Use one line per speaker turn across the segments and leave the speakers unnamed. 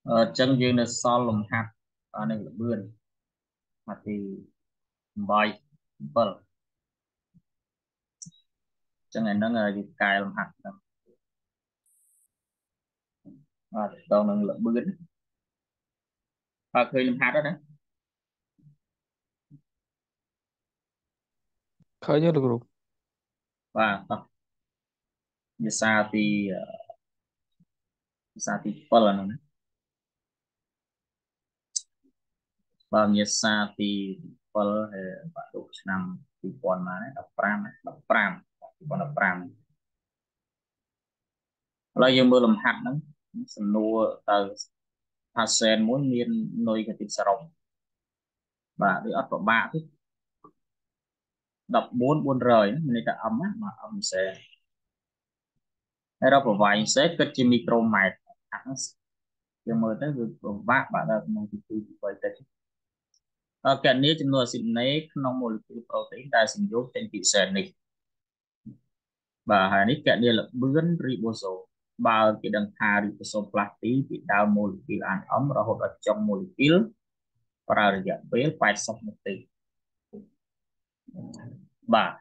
chân dương là so lồng hạt ở này là bươn mà thì bay bờ chân này nó là cài lồng hạt còn là bươn và khơi lồng hạt đó đấy
khởi nhớ được rồi.
và như sa thì bờ là nó và như sa thì bờ thì bạn đủ năm thì còn mà đấy đập pram còn đập pram là dương mưa lồng hạt đó sân nua từ hạt sen muốn miên nuôi cái thịt xà rồng và đi ớt vào ba thứ đập bốn buôn rời nên ta ấm á, mà ấm sẽ hay đó vài sẽ kết trên micro mạch nhưng mà tới việc vác bạn là một cái vậy đấy cái này chúng tôi xin lấy nông molecule protein ta xin dấu trên thị sen này và hai này cái này là bướn ribosome ba cái đằng hà ribosome plastic thì đào molecule ăn ấm rồi hỗ trợ trong molecule và rồi dẫn với phải sắp một tỷ ba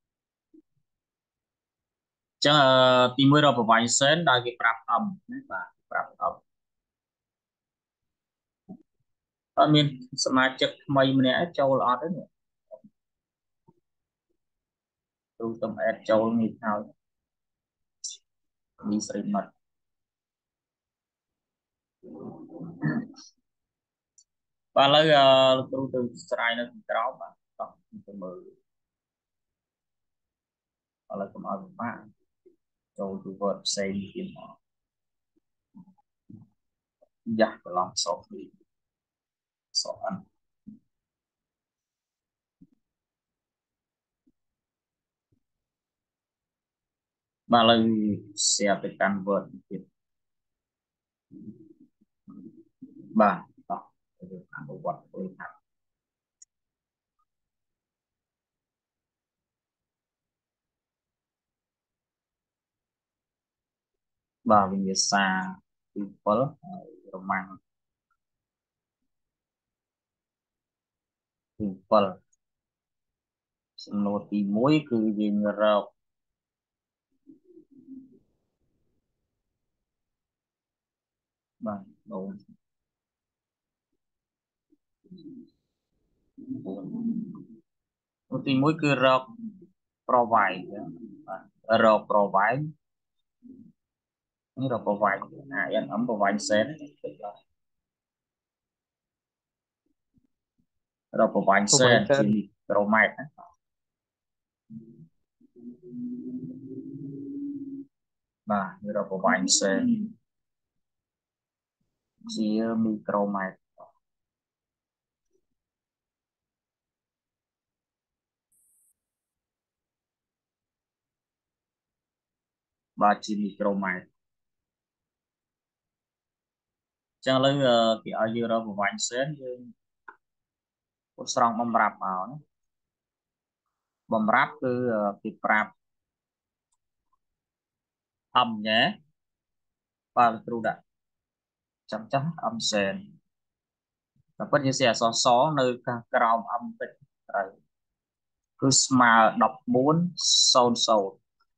chẳng tìm mới ra vài sen đã cái prap âm và prap âm I mean សមាជិកថ្មីម្នាក់ចូលអត់ទេនេះទូទំអេតចូលនេះហើយនេះស្រីមិត្តបាទឥឡូវលោកគ្រូទៅស្រាយនៅខាងក្រោមបាទតោះទៅមើលឥឡូវកុំឲ្យពិបាកចូលទៅ Word ផ្សេងទៀតមកយ៉ាស់ប្រឡងសោកនេះសោកអត់បាទឥឡូវ share ទៅកាន់ Word ទៀតបាទតោះទៅអនុវត្តធ្វើថាបាទវិញ្ញាសាទី7ហើយរម៉ាំងទី7សំណួរទី1គឺយើងរកបាទដូនទី1គឺរក provide បាទរក provide នេះរក provide em ấm provide set រក provide
ប្រវែង
set
សែន
ជា micromet បាទរក provide set ជា micromet បាទជា micromet ចឹងឥឡូវគេឲ្យយើងរក provide set យើងពុតស្រង់បំរាប់មកណាបំរាប់គឺគេប្រាប់អំញ៉ែបាទគ្រូដាក់ចាំចាំអំសែនតែពិតជាអក្សរសនៅខាងក្រោមអំតិចត្រូវគឺស្មើ1400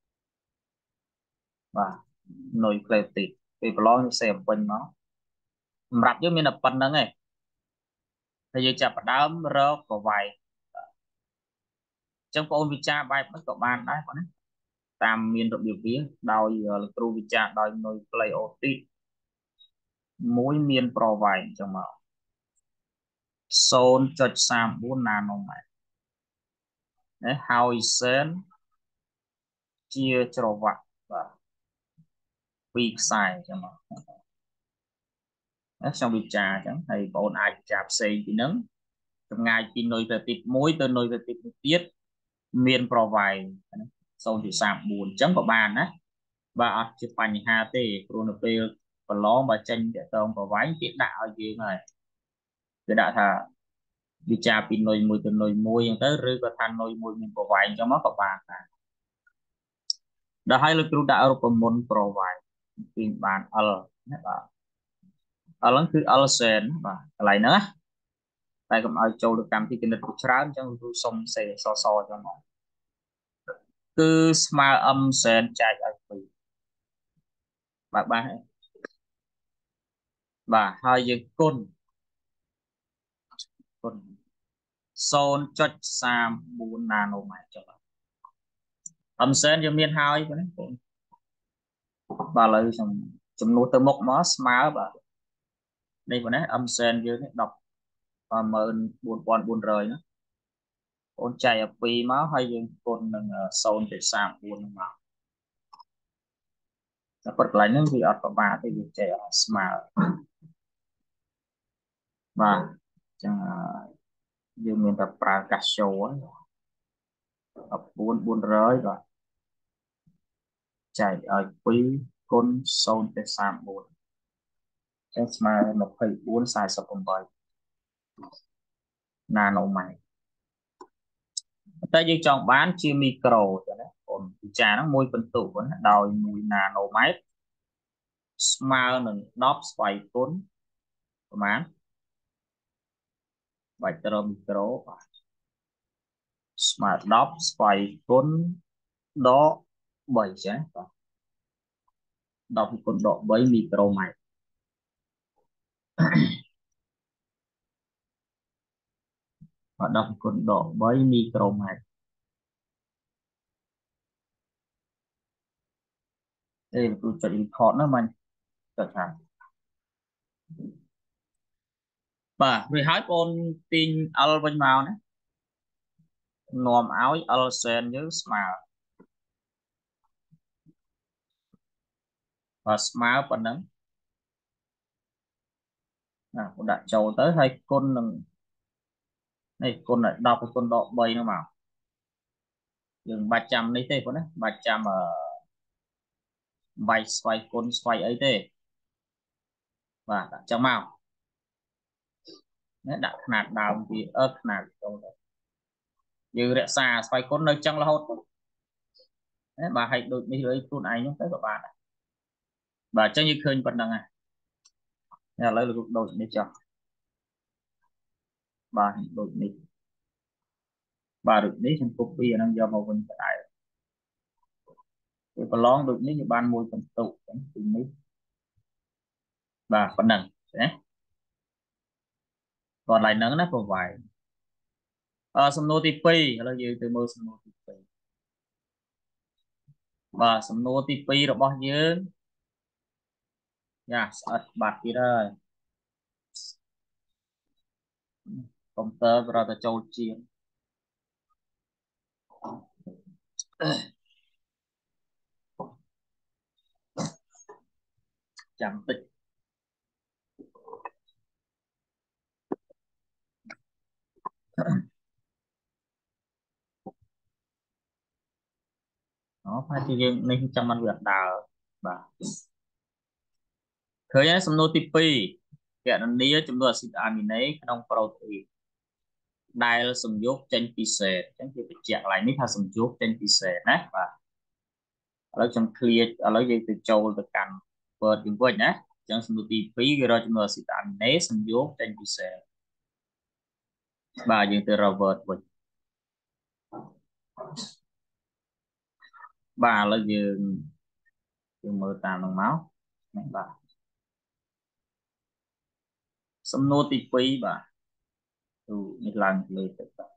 បាទនុយក្លេទីតពេលប្រឡងសេអំពេញមកសម្រាប់យើងមានតែប៉ុណ្្នឹងឯងហើយយើងចាប់ផ្ដើមរកប្រវាយអញ្ចឹងបងអូនវិចារបែបហ្នឹងក៏បានដែរបងណាតាមមានរបៀបវាដោយលោកគ្រូវិចារដោយនុយក្លេអូទីតមួយមានប្រវាយអញ្ចឹងមក0.34ណាណូម៉ែត្រណាហើយសេនជាច្រវាក់បាទពីរខ្សែអញ្ចឹងមកខ្ញុំវិចារអញ្ចឹងហើយបងអូនអាចវិចារផ្សេងពីហ្នឹងចម្ងាយពីនុយទៅទី1ទៅនុយទៅទី2ទៀតមានប្រវាយ0.34អញ្ចឹងក៏បានណាបាទអត់ជាបញ្ហាទេព្រោះនៅពេលប្រឡងបើចេញតកតងប្រវាយគេដាក់ឲ្យយើងហើយគេដាក់ថាវិចារពីនុយមួយទៅនុយមួយអញ្ចឹងទៅឬក៏ថានុយមួយមានប្រវាយអញ្ចឹងមកក៏បានដែរដល់ហើយលោកគ្រូដាក់រូបមន្តប្រវាយពីបាន L ណាបាទ Lần cứ alsen và lại nữa tại cũng ai châu được cảm thì cái nịch trán trong tôi xong sẽ so cho nó cứ smile âm sen chạy ở quỳ ba và hai giờ côn son cho sam bốn nano mày cho bạn âm sen cho miền hai cái đấy và lời chấm nút từ mốc nó smile và đây của nó âm sen dưới đọc và mơn buồn rời nữa con chạy ở quỳ máu hay giờ côn đừng son để sam buồn mà nó bật lại những gì ở và thì chạy ở smile và chẳng dương miền tập pra cà show á buồn rơi và chạy ở quý côn son để sam buồn chắc mà một phẩy bốn sai sập cùng bởi nano mày tại vì chọn bán chia micro cho nó còn trà nó môi phân tử vẫn đòi mùi nano mét smile nâng đóp xoay cuốn của má vài tờ micro và smile đóp xoay cuốn đó bảy chứ đọc cuốn độ với micro mày và đọc cuốn độ với micro mày đây là tôi chọn import nó mình chọn hàng và rồi hai con tin al bên màu này nòm áo al sen nhớ smile và smile phần nắng con đã trâu tới hai con này con lại đọc cái con đọ bay nó mà dừng 300 đấy thế con đấy 300 ở bay xoay con xoay ấy thế và đã trong màu đã nạt đào thì ớt nạt đâu đấy như rẽ xa xoay con nơi trong là hốt đấy bà hãy đôi đi lấy con ấy nhé tới của bà này bà chắc như khơi vẫn đằng này là lấy được đôi đi cho bà đôi đi bà được đi trong copy đang do màu vân tại cái lon được đi như ban môi phần tụ thì mấy bà phần đằng đấy còn lại nắng nó còn vài some notifi là gì từ mơ some notifi បាទសំណួរទី2របស់យើងយ៉ាស្អិតបាត់ទៀតហើយកុំព្យូទ័រប្រត់តែចូលជាងចាំតិចអូផាទីយើងនេះចាំមិនវាដើរបាទឃើញហើយសំណួរទី2គណនាចំនួនអាស៊ីតអាមីណេក្នុងប្រូតេអ៊ីនដែលសំយោគចេញពីសេតអញ្ចឹងគេបញ្ជាក់កន្លែងនេះថាសំយោគចេញពីសេតណាបាទឥឡូវខ្ញុំ clear ឥឡូវយើងទៅចូលទៅកាន់ Word យើងវិញណាអញ្ចឹងសំណួរទី2គេរកចំនួនអាស៊ីតអាមីណេសំយោគចេញពីសេតបាទយើងទៅរក Word វិញបាទឥឡូវយើងមើលតាមនឹងមកហ្នឹងបាទសំណួរទី2បាទទូនេះឡើងលើទៅបាទ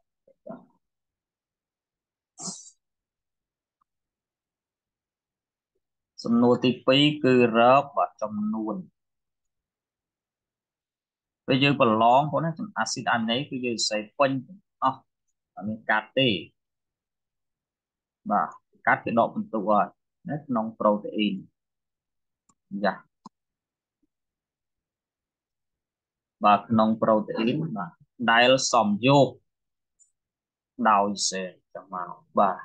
សំណួរទី2គឺរកបាទចំនួនពេលយើងប្រឡងផងណាអាស៊ីតអាមីណេគឺយើងសេពេញអស់អត់មានកាត់ទេបាទកាត់គេដកបន្ទុកហើយណាក្នុងប្រូតេអ៊ីនយ៉ាបាទក្នុងប្រូតេអ៊ីនបាទដែលសំយោគដោយសេចាំមកបាទ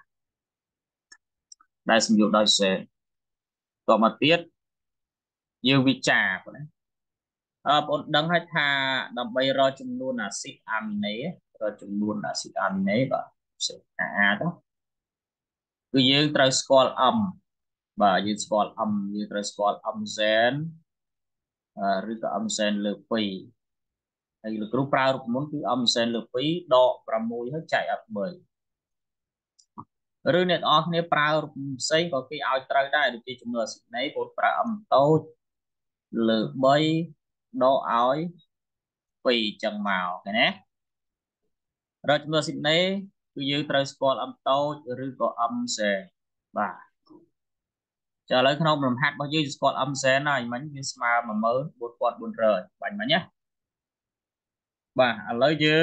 ដែលសំយោគដោយសេតមកទៀតយើងវិចារផងណាបងដឹងហើយថាដើម្បីរកចំនួនអាស៊ីតអាមីណេរកចំនួនអាស៊ីតអាមីណេបាទសេអាទៅគឺយើងត្រូវស្គាល់ M បាទយើងស្គាល់ M យើងត្រូវស្គាល់ MZ ឬក៏âm senលើ2ហើយលោកគ្រូប្រើរូបមន្តគឺâm senលើ2ដក6ហើយចែកឲ្យ3ឬអ្នកនរគ្នាប្រើរូបមន្តផ្សេងក៏គេឲ្យត្រូវដែរដូចជាចំនួនអាស៊ីដនៃពោលប្រើâmតូចលើ3ដកឲ្យ2ចឹងមកឃើញណារកចំនួនអាស៊ីដនៃគឺយើងត្រូវស្គាល់âmតូចឬក៏âm sen បាទចាឥឡូវក្នុងលំហាត់របស់យើងស្គាល់ âm sen ហើយមិញវាស្មើ14400បាញ់មិញណាបាទឥឡូវយើង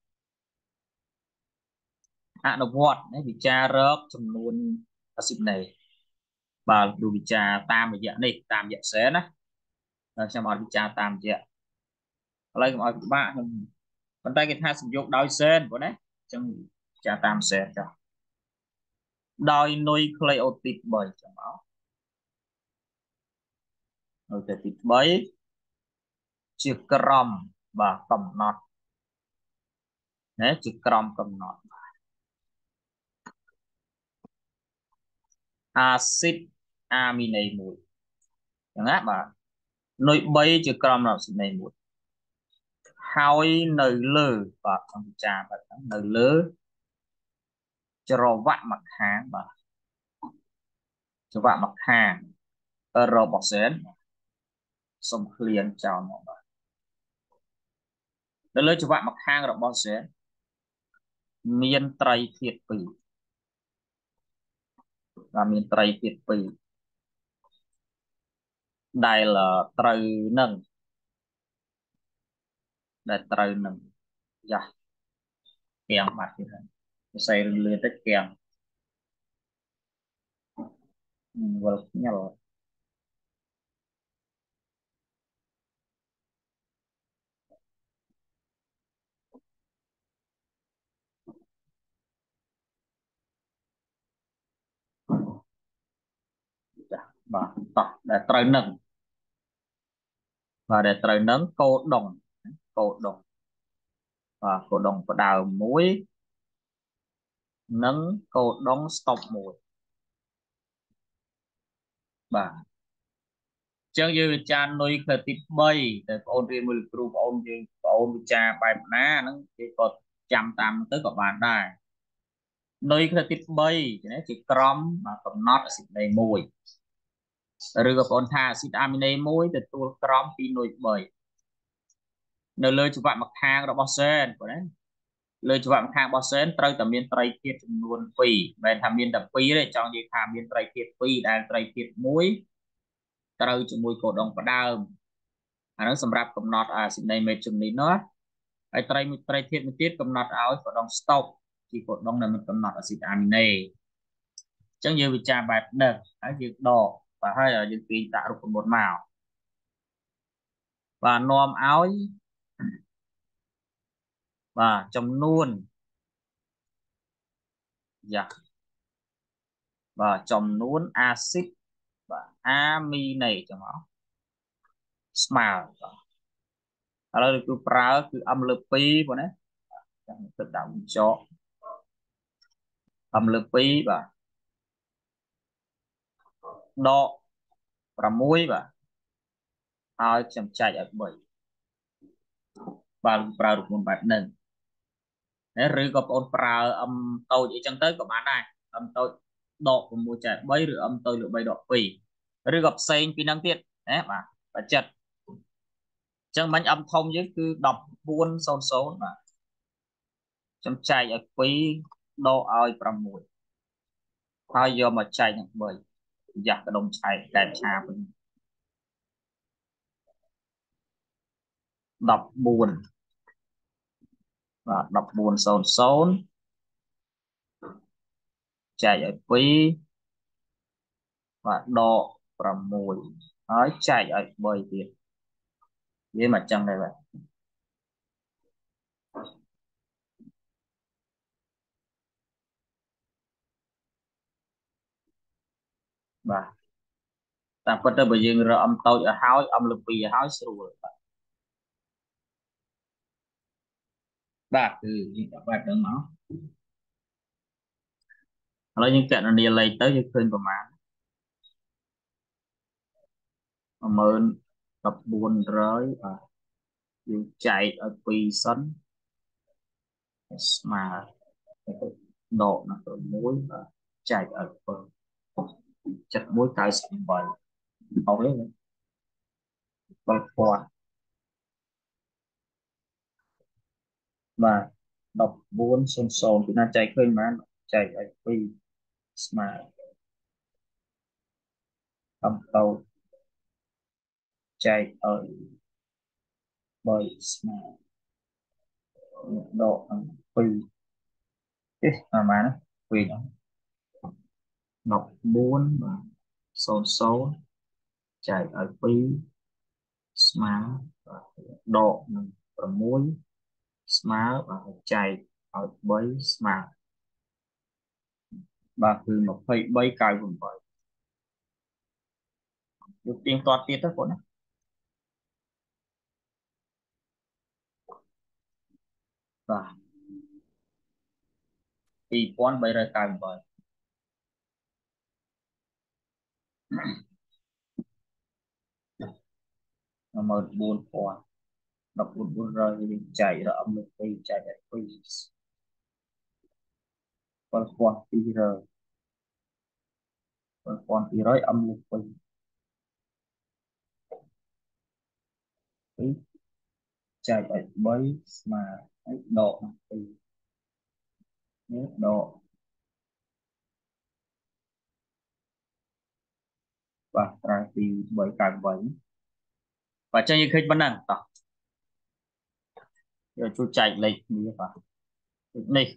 អនុវត្តវិចាររកចំនួនអាស៊ីដនៃបាទดูវិចារតាមរយៈនេះតាមរយៈ sen ណាខ្ញុំអត់វិចារតាមរយៈឥឡូវកុំឲ្យពិបាកខ្ញុំប៉ុន្តែគេថាសំយោគដោយ sen ប៉ុណ្ណាអញ្ចឹងវិចារតាម sen ចុះដោយនុយក្លេអូទីត3ចឹងមកនុយក្លេអូទីត3ជាក្រមបាទកំណត់ណាជាក្រមកំណត់អាស៊ីតអាមីណេមួយចឹងណាបាទនុយ3ជាក្រមអាស៊ីតមួយហើយនៅលើបាទខ្ញុំពិចារណាបាទនៅលើច្រវាក់ម្ខាងបាទច្រវាក់ម្ខាងរបស់ sen សុំឃ្លានចោលមកបាទនៅលើច្រវាក់ម្ខាងរបស់ sen មានត្រីធាតុ2បាទមានត្រីធាតុ2ដែលត្រូវនឹងយ៉ាកៀងបាត់ទៀតហើយសរសេរលឿនតិចកៀងវល់ញ៉លចាបាទតោះដែលត្រូវនឹងបាទដែលត្រូវនឹងកោដុងកោដុងបាទកោដុងផ្ដើមមួយនិងកោដុងស្តុបមួយបាទចឹងយើងវិចារនុយក្លេទីត3តែបងអូនរៀនមួយលោកគ្រូបងអូនយើងបងអូនវិចារបែបណាហ្នឹងគេក៏ចាំតាមទៅក៏បានដែរនុយក្លេទីត3ជាក្រមកំណត់អាស៊ីតនៃ1ឬក៏បងថាអាស៊ីតអាមីណេ1ទទួលក្រមពីនុយ3នៅលើច្រវាក់ម្ខាងរបស់ sen បងណាលើច្រវាក់ម្ខាងរបស់ sen ត្រូវតែមានត្រីធាតុចំនួន2មិនមែនថាមានតែ2ទេចង់និយាយថាមានត្រីធាតុ2ដែលត្រីធាតុ1ត្រូវជាមួយកូដុងផ្ដើមអានោះសម្រាប់កំណត់អាស៊ីដនៃមេជំនីនោះហើយត្រីធាតុមួយទៀតកំណត់ឲ្យកូដុងស្តុបជាកូដុងដែលមិនកំណត់អាស៊ីដអាមីណេអញ្ចឹងយើងវិចារបែបនេះហើយយើងដកបាទហើយយើងទាញដាក់រូបមន្តមកបាទនាំឲ្យបាទចំនួនយ៉ាបាទចំនួនអាស៊ីដបាទអាមីណេចឹងមកស្មើបាទឥឡូវគឺប្រើគឺâmលើ2បងណាចាំទឹកដាក់ចោâmលើ2បាទដក6បាទហើយខ្ញុំចែកឲ្យ3បាទប្រើរូបមន្តបែបហ្នឹងឬក៏បងអូនប្រើâmតូចអីចឹងទៅក៏បានដែរâmតូចដក6ចែក3ឬâmតូចលើ3ដក2ឬក៏ផ្សេងពីហ្នឹងទៀតណាបាទបើចិត្តអញ្ចឹងមិញâmធំយើងគឺ1400បាទខ្ញុំចែកឲ្យ2ដកឲ្យ6ហើយយកមកចែកនឹង3យ៉ាស់កដុំឆែកកែបឆាវិញ14បាទ1400ចែកឲ្យ2បាទដក6ហើយចែកឲ្យ3ទៀតវាមកចឹងដែរបាទតាមពិតទៅបើយើងរកអំតូចឲ្យហើយអំលើ2ឲ្យហើយស្រួលបាទគឺយើងដាក់បែបហ្នឹងមកឥឡូវយើងកណនាលេខទៅយើងឃើញប្រមាណ tập buồn rơi và dù chạy ở quỳ sân mà độ là ở mũi và chạy ở bờ chặt mũi cái sân bời hầu hết là bờ qua và đọc buồn sồn sồn thì nó chạy khơi mà chạy ở quỳ mà cầm tàu chạy ở bờ mà độ quỳ mà nó quỳ đó đọc buồn và sồn sồn chạy ở quỳ mà độ ở mũi mà và chạy ở bấy mà và từ một phẩy bảy cái vùng vậy được tiên toán tiết đó của nó và thì con bây giờ cái vùng vậy nó mở buôn con đọc buôn buôn rồi thì chạy ra âm lực đi chạy ra đi con tí rồi con tí rồi âm lực đi chạy ở bấy mà độ thì độ và ra thì bởi cái vậy và cho như khi vấn đề đó rồi chú chạy lịch đi và đi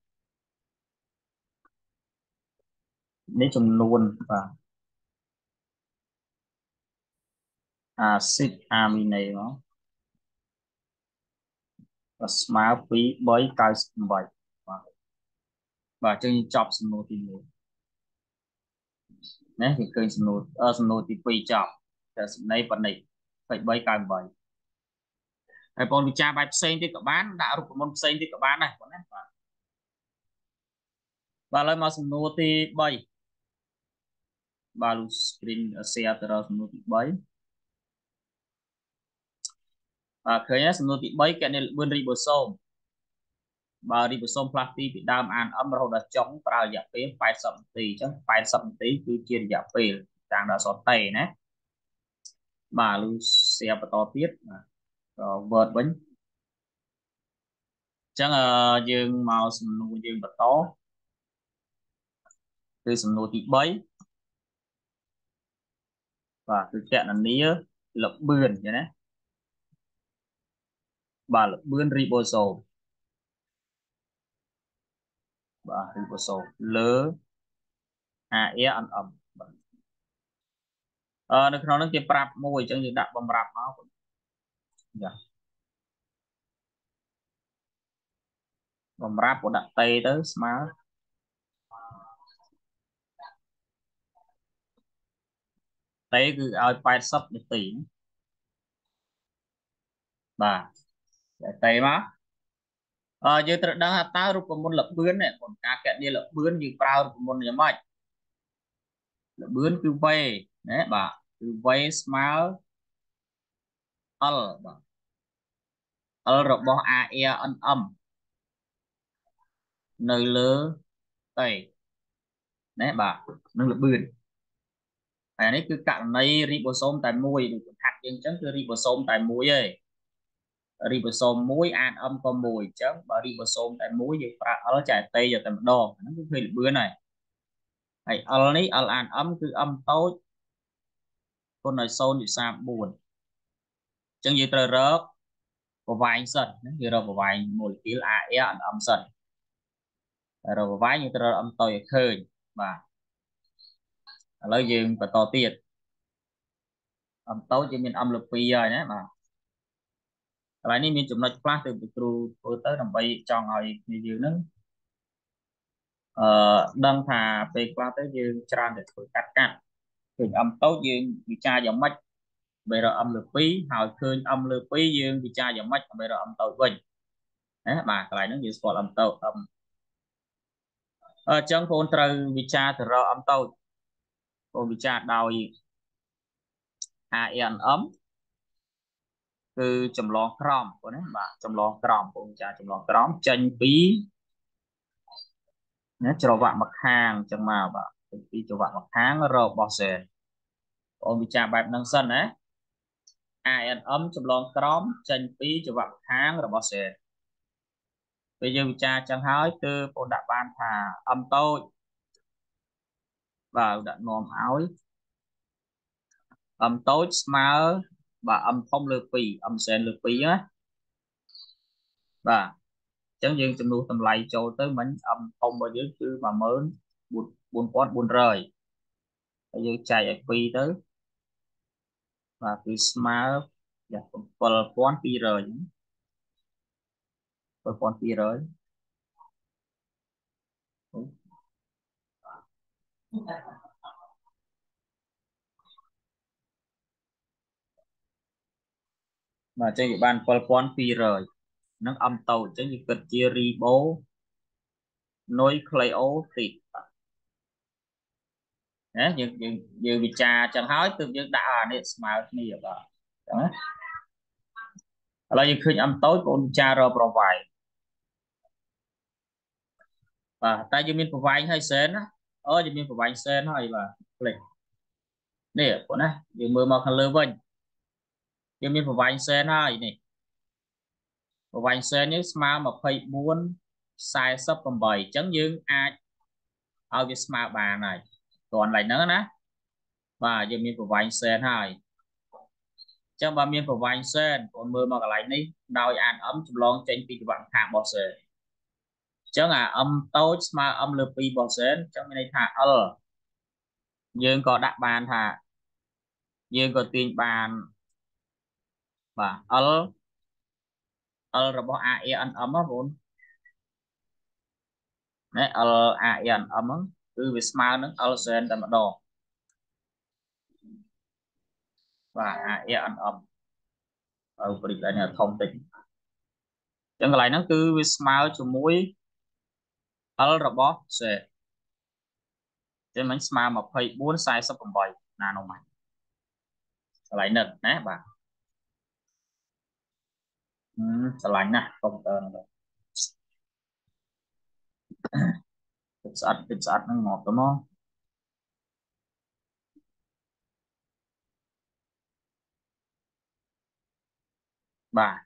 đi trong luôn và acid amine đó và smart phí với cái vậy và trên chop snow thì một nè thì kênh snow thì quay chop là này phần này phải bay cái vậy hay còn bị cha bài xây thì các bạn đã được môn xây thì các bạn này và lời mà snow thì bay và lúc screen share từ snow thì bay và khởi nhá snow thì bay cái này bên ribosome và ribosome plastic thì đam an âm rồi đã chống vào giả phế phải sậm tí chứ phải sậm tí cứ chia giả phế đang đã xót tay nè và lưu xe và to tiết rồi vợt bánh chắc là dương màu sầm nụ dương bật to từ sầm nụ thị bấy và từ kẹn là nia lập bươn vậy đấy và lập bươn ribosome và ribosome lơ e ăn ẩm nó nó cái prap môi chẳng như đặt bằng prap máu dạ bằng prap của đặt tay tới smart tay cứ ao phải sắp được tỷ và tay má như tôi đang ta rụp một lập bươn này còn cả kẹn đi lập bươn như prao rụp một nhà mạch lập bươn cứ vây đấy bà cứ vây smart al alរបស់ AE អិនអឹមនៅលើតេណែបាទនឹងលបឿនហើយនេះគឺករណីរីបូសូមតែមួយដូចបង្ហាត់យើងអញ្ចឹងគឺរីបូសូមតែមួយឯងរីបូសូមមួយអានអឹមក៏មួយអញ្ចឹងបើរីបូសូមតែមួយយើងប្រើអលចែកតេយកតែម្ដងហ្នឹងគឺឃើញលបឿនហើយអលនេះអលអានអឹមគឺអឹមតូចគុណដោយ0.34អញ្ចឹងយើងត្រូវរកប្រវែងសិនយើងរកប្រវែងម៉ូលេគុល AE អិនអឹមសិនរកប្រវែងយើងត្រូវរកអឹមតូចឲ្យឃើញបាទឥឡូវយើងបន្តទៀតអំតូចយើងមានអំលពីហើយណាបាទកន្លែងនេះមានចំណុចខ្លះទៅគ្រូធ្វើទៅដើម្បីចង់ឲ្យយើងនឹងអដឹងថាពេលខ្លះទៅយើងច្រើនតែធ្វើកាត់ឃើញអំតូចយើងវិចារយ៉ាងម៉េចដើម្បីរកអំលើ2ហើយឃើញអំលើ2យើងវិចារយ៉ាងម៉េចដើម្បីរកអំតូចវិញណាបាទកន្លែងហ្នឹងយើងស្គាល់អំតូចអញ្ចឹងបងត្រូវវិចារទៅរកអំតូចបងវិចារដោយ ANM cứ chầm lo crom của đấy mà chầm lo crom của cha chầm lo crom chanh bí nhé cho bạn mặc hàng chẳng mà bảo đi cho bạn mặc hàng rồi bỏ xe ôm bị cha bài năng sân đấy ai ăn ấm chầm lo crom chanh bí cho bạn hàng rồi bỏ xe bây giờ bị cha chẳng hỏi từ bộ đã ban thà âm tôi vào đã nồm áo âm tối smile và âm phong lư pì âm sen lư pì á và chẳng dừng chầm nu tầm lầy cho tới mình âm phong bao nhiêu chứ mà mới buồn buồn quát buồn rời bây giờ chạy ở phi tới và cái smile dạ phần quán phi rồi phần quán phi rồi mà trên địa bàn phần quán phi rồi nó âm tàu chứ như cực chia ri bố nối Cleo thì đấy như bị trà chẳng hỏi từ những đã này smile này ở đó là như khi âm tối con cha rồi provide và ta như mình provide hay sen á như mình provide sen hay là click nè của này như mưa mà khăn lơ vinh như mình provide sen hay này provide sen như smile mà phải muốn sai sắp cầm bày chẳng như ai ở cái smile bà này còn lại nữa nè và như mình provide sen hay chẳng bà mình provide sen còn mưa mà cái lại ní đòi ăn ấm chụp lon trên cái bạn hạ bỏ sen chẳng âm tối mà âm lực pi bỏ sen chẳng này thả dương có đặt bàn thả dương có tiền bàn và rồi bỏ a e ăn ấm á vốn đấy a e ăn ấm á cứ vì smile nó sen tại mặt đồ và a e ăn ấm ở đây là thông tin chẳng cái này nó cứ vì smile cho mũi rồi bỏ sẽ cho mình smile mà phải bốn sai sắp bằng bảy là nó mày cái này nè nè bà cái này nè không tờ này thịt sạch nó ngọt đúng không bà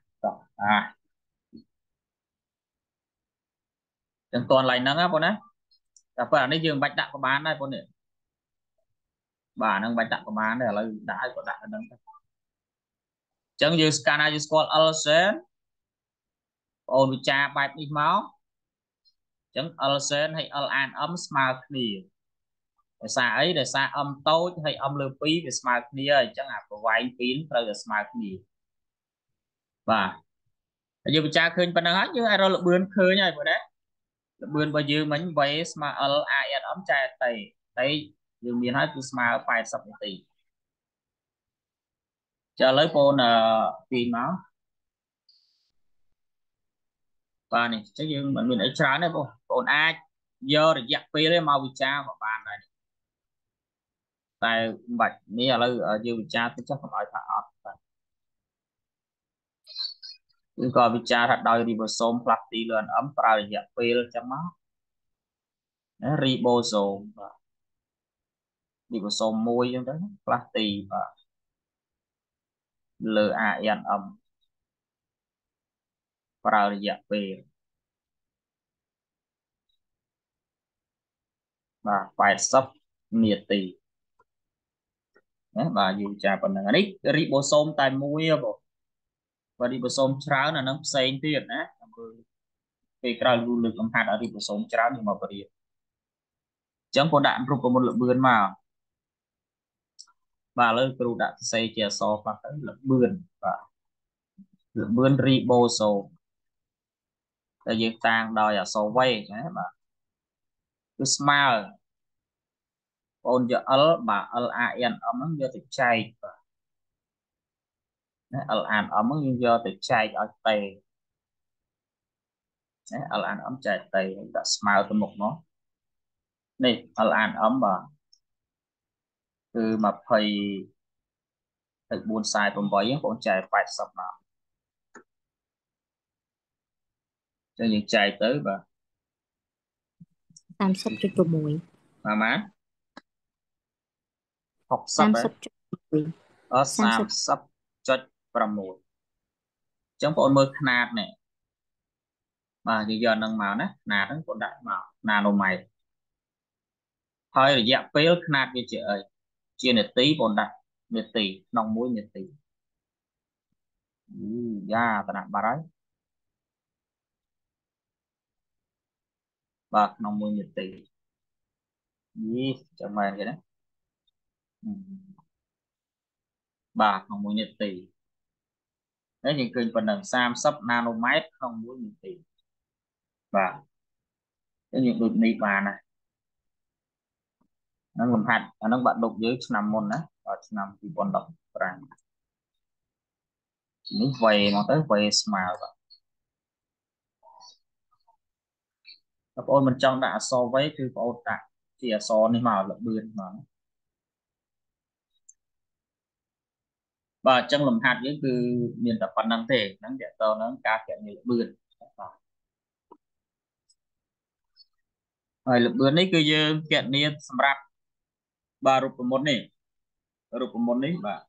chẳng toàn lại nắng á bọn đấyแต่เปิดในยืมบัตรดักประมาณได้คนเนี่ยบ่านั่งบัตรดักประมาณได้เราได้ก็ดักกันนั่งจังยืมสแกนยืมสกอตเอลเซนโอนวิจาแบบนี้มั้งจังเอลเซนให้เอลอันอัมสมาร์ทนี่แต่ซาấy để xa âm tối hay âm lưu phí về smartนี่chẳng hạn có vài phím rồi là smartนี่và giờวิจาคืนปัญหาnhư ai rồi là bươn khơi nhảy vừa đấy bươn bao nhiêu mình về smart ai âm chạy tay tay giờ miền hết cứ smart phải sắp tỷ cho lấy phone tiền máu và này chắc như mình ấy trái đấy không còn ai giờ để dẹp pi đấy mau bị cha mà bàn này tại bạch ní là ở dưới bị cha thì chắc không phải thả cứ coi bị cha thật đòi ribosome plastic lên ấm vào để dẹp pi lên cho máu ribosome và ribosome môi trong đấy plastic và LAN âm vào để dẹp pi và phải sắp nhiệt tỷ và dù cha còn là nick ribosome tại mũi bộ và ribosome trắng là nó xây tiền á cáiក្រៅលូលើកកំហាត់អរិបសូមច្រើនយកមកបរិយាអញ្ចឹងគាត់ដាក់រូបមន្តលបឿនមកបាទឥឡូវគ្រូដាក់សរសេរជាអក្សរខ្លះទៅលបឿនបាទលបឿនរីបូសូមតែយើងតាំងដោយអក្សរវែងណាបាទគឺស្មើបងយក L បាទ LAN M ហ្នឹងយកទៅចែកបាទណា LAN M ហ្នឹងយើងយកទៅចែកឲ្យតេណា LAN M ចែកតេដាក់ស្មើទៅមុខមកនេះ LAN M បាទគឺ20 Thực buôn sai tôm bấy bọn chạy phải sập nào cho những chạy tới và
30.6
mà má học sắp ấy
30.6
ở
30
Sam sắp cho một trong bọn mơ khát này mà giờ nâng màu nè nà nó còn đại màu nà nô mày thôi là dạ phê khát như chị ơi chia nè tí bọn đại nè tí nông muối nè tí da ta nặng bà đấy bà nông muối nè tí chẳng mày vậy đấy ừ. Bà nông muối nè tí đấy những kênh phần đằng Sam sắp nanomet không muối nè tí và cái những đột nị bà này nó còn hạt nó bạn đục dưới nằm môn đó và nằm thì còn đọc rằng những về mà tới về smile và các ôn mình trong đã so vớiคือôn đã chỉ là so này màu lợn bươn mà và trong lồng hạt nhữngคือmiền tập phần năng thể năng điện tàu nó cá kiểu như lợn bươn rồi lợn bươn ấy cứ như kiện này sầm rạp và rụp một này rụp một này và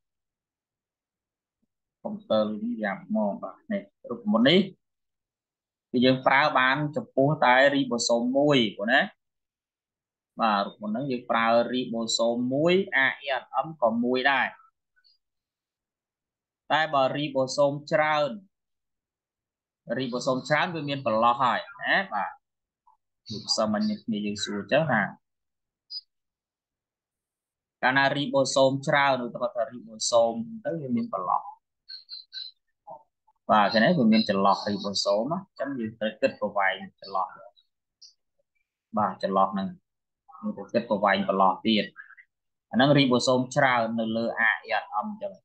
không tờ giảm mò và này rụp một này thì dương phá bán chụp phố tại ribosome mùi của nó và một nó như phá ribosome muối AN ấm còn muối đây tại bà ribosomeច្រើនវាមានប្រឡោះហើយណាបាទលោកសមញគ្នាយើងសួរចឹងថាកាលណា ribosome ច្រើនឬក៏ថា ribosome ទៅវាមានប្រឡោះបាទចឹងវាមានចន្លោះ ribosome អញ្ចឹងយើងត្រូវគិតប្រវែងចន្លោះបាទចន្លោះហ្នឹងយើងត្រូវគិតប្រវែងប្រឡោះទៀតអាហ្នឹង ribosome ច្រើននៅលើ ARM អញ្ចឹង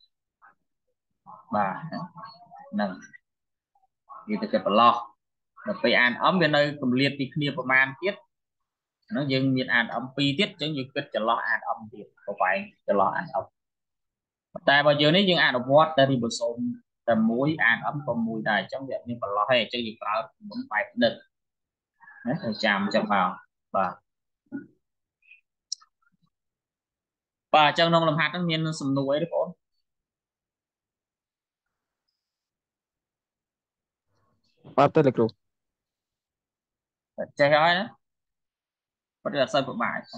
បាទហ្នឹងវាទៅគិតប្រឡោះដល់ពេល ARM វានៅកម្រិតពីគ្នាប្រមាណទៀតហ្នឹងយើងមាន ARM 2ទៀតអញ្ចឹងយើងគិតចន្លោះ ARM ទៀតប្រវែងចន្លោះ ARM តែបើយើងនេះយើងអនុវត្តតែ ribosome តែមួយ ARM ក៏មួយដែរអញ្ចឹងវាមានប្រឡោះហើយអញ្ចឹងយើងប្រើមុនបែបដិតណាត្រូវចាំអញ្ចឹងមកបាទបាទអញ្ចឹងក្នុងលំហាត់ហ្នឹងមានសំណួរអីទេបង
អត់ទេលោកគ្រូ
ចេះហើយណាប៉ុន្តែអត់សូវពិបាក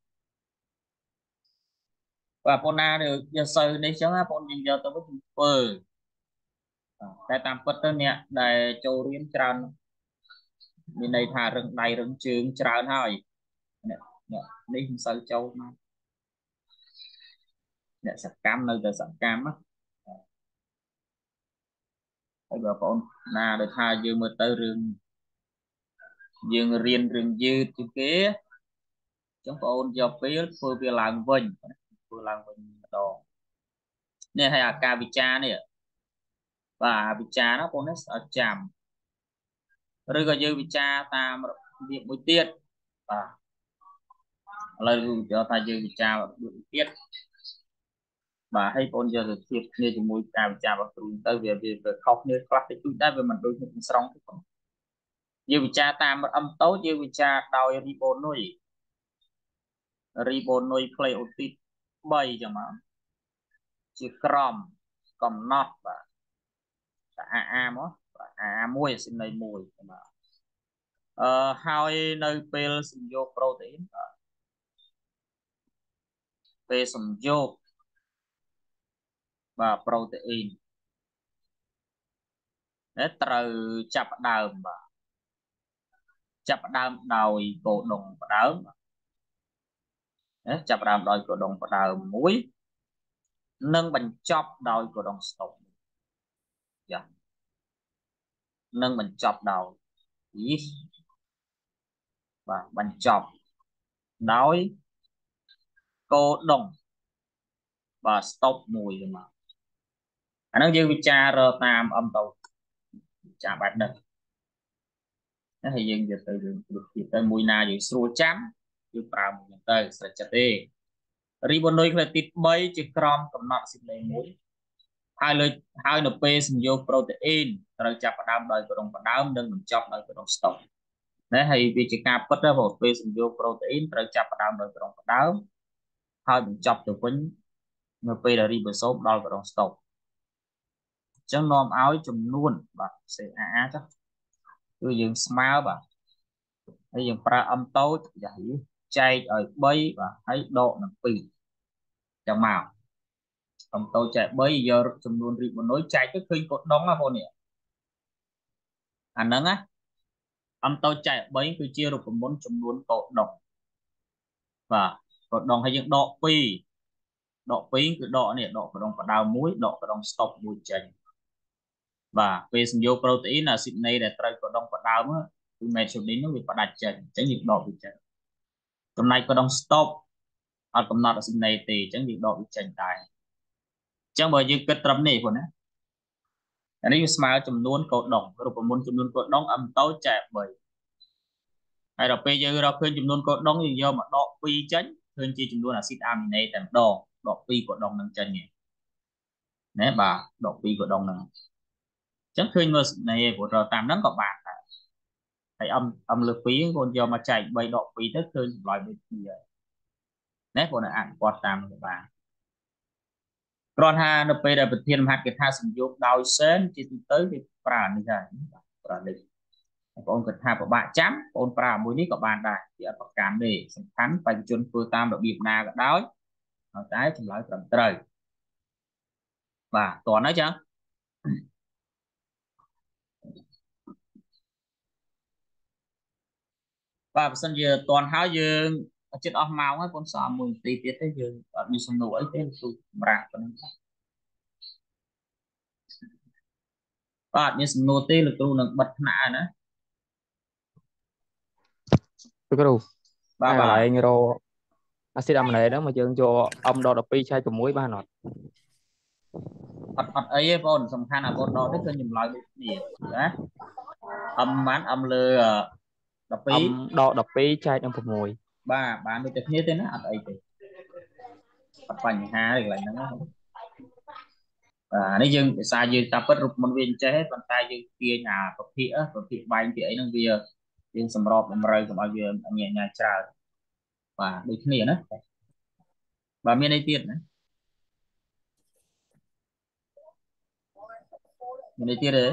បាទបងណាយើងសូវនេះអញ្ចឹងណាបងយើងយកទៅវិញធ្វើតែតាមពិតទៅអ្នកដែលចូលរៀនច្រើនមានន័យថារឹងដៃរឹងជើងច្រើនហើយអ្នកនេះមិនសូវចូលមកអ្នកសកម្មនៅតែសកម្មណាហើយបើបងណាដែលថាយើងមើលទៅរឿងយើងរៀនរឿងយឺតជាងគេអញ្ចឹងបងអូនយកពេលធ្វើវាឡើងវិញធ្វើឡើងវិញម្ដងនេះហើយអាការវិចារនេះបាទវិចារណាបងនេះស្អត់ចាំឬក៏យើងវិចារតាមរបៀបមួយទៀតបាទឥឡូវយកថាយើងវិចាររបៀបមួយទៀតបាទហើយបងយកទៅធៀបគ្នាជាមួយការវិចាររបស់គ្រូទៅវាខុសគ្នាខ្លះតិចតួចដែរវាមិនដូចនឹងស្រង់ទេបងយើងវិចារតាមអឹមតូចយើងវិចារដោយរីបូនុយក្លេអូទីត3ចឹងមកជាក្រមកំណត់បាទតែអាមកអា1អាសិន័យ1បាទហើយនៅពេលសំយោគប្រូតេអ៊ីនពេលសំយោគបាទប្រូតេអ៊ីនត្រូវចាប់ផ្ដើមបាទចាប់ផ្ដើមដោយកូដុងផ្ដើមចាប់ផ្ដើមដោយកូដុងផ្ដើមមួយនិងបញ្ចប់ដោយកូដុងស្តុបចានិងបញ្ចប់ដោយបាទបញ្ចប់ដោយកូដុងបាទស្តុបមួយទៅមកអាហ្នឹងយើងវិចារតាមអំតោវិចារបែបនេះហើយយើងយកទៅយើងព្រួសទៀតទៅមួយណាយើងស្រួលចាំយើងប្រើមួយហ្នឹងទៅស្រេចចិត្តទេរីបនុយក្លេទីត3ជាក្រមកំណត់សិលេមួយហើយលើហើយនៅពេលសំយោគប្រូតេអ៊ីនត្រូវចាប់ផ្ដើមដោយក្រងផ្ដើមនិងបញ្ចប់ដោយក្រងស្តុបណាហើយវាជាការពិតដែរព្រោះពេលសំយោគប្រូតេអ៊ីនត្រូវចាប់ផ្ដើមដោយក្រងផ្ដើមហើយបញ្ចប់ទៅវិញនៅពេលដែលរីបូសូមដល់ក្រងស្តុបអញ្ចឹងនាំឲ្យចំនួនបាទ CAA ចុះគឺយើងស្មើបាទហើយយើងប្រើអំតូចចែកឲ្យ3បាទហើយដកនឹង2ចាំមកអំតូចចែក3យកចំនួនរីបនុយចែកទៅឃើញកូដុងណាបងនេះអាហ្នឹងណាអំតូចចែក3គឺជារូបមន្តចំនួនកូដុងបាទកូដុងហើយយើងដក2គឺដកនេះដកកណ្ដុងផ្ដើម1ដកកណ្ដុងស្តុប1ចេញបាទពេលសំយោគប្រូតេអ៊ីនអាស៊ីដនីដែលត្រូវកណ្ដុងផ្ដើមគឺមេធ្យូឌីននោះវាផ្ដាច់ចេញអញ្ចឹងយើងដកវាចេញចំណែកកណ្ដុងស្តុបអត់កំណត់អាស៊ីដនីទេអញ្ចឹងយើងដកវាចេញដែរអញ្ចឹងបើយើងគិតត្រឹមនេះបងណាអានេះវាស្មើចំនួនកូដុងរូបមន្តចំនួនកូដុងអំតូចចែក3ហើយដល់ពេលយើងរកឃើញចំនួនកូដុងយើងយកមកដក2ចេញឃើញជាចំនួនអាស៊ីតអាមីណេតែម្ដងដក2កូដុងនឹងចេញណាបាទដក2កូដុងហ្នឹងអញ្ចឹងឃើញមើលនៃព្រោះតាមហ្នឹងក៏បានដែរហើយអំលើ2កូនយកមកចែក3ដក2ទៅឃើញចម្លើយដូចគ្នាណាបងអនុវត្តតាមក៏បានគ្រាន់ថានៅពេលដែលប្រធានមហាកថាសំយោគដោយសែនជាទូទៅគេប្រើនេះដែរប្រើនេះបងប្អូនគិតថាពិបាកចាំបងប្អូនប្រើមួយនេះក៏បានដែរវាអត់ប្រកាន់ទេសំខាន់បេក្ខជនធ្វើតាមរបៀបណាក៏ដោយតែចម្លើយត្រឹមត្រូវបាទតោះហើយចឹងបាទបើសិនជាតន់ហើយយើងជិតអស់ម៉ោងហើយបងសល់1នាទីទៀតទេយើងអត់មានសំណួរអីទេទូសម្រាប់ប៉ុណ្ណឹងបាទមានសំណួរទេលោកគ្រូនឹងបិទថ្នាក់ណា
លោកគ្រូ
បាទ
កន្លែងរអាស៊ីតអាម៉ាណេហ្នឹងមកយើងយកអំដក12ចែក6បានអត់
អត់អីទេបងសំខាន់អាបងដកទៅឃើញចម្លើយដូចគ្នាណាអំបានអំលើ12
អំដក12ចែកនឹង6
បាទបានដូចតែគ្នាទេណាអត់អីទេអត់បញ្ហាទេកន្លែងហ្នឹងនេះយើងភាសាយើងតាពិតរូបមន្តវាចេះប៉ុន្តែយើងទាញអាប្រភេទបែងពីអីហ្នឹងវាយើងសម្របតម្រូវកុំឲ្យវាញ៉ាំច្រើនបាទដូចគ្នាណាបាទមានអីទៀតណាមានអីទៀតទេ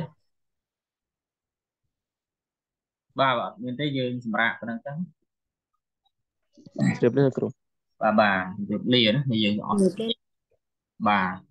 បាទមានទេយើងសម្រាប់ប៉ុណ្ណឹងទៅ
ជម្រាបលាគ្រូ
បាទជម្រាបលាណាយើងអស់បាទ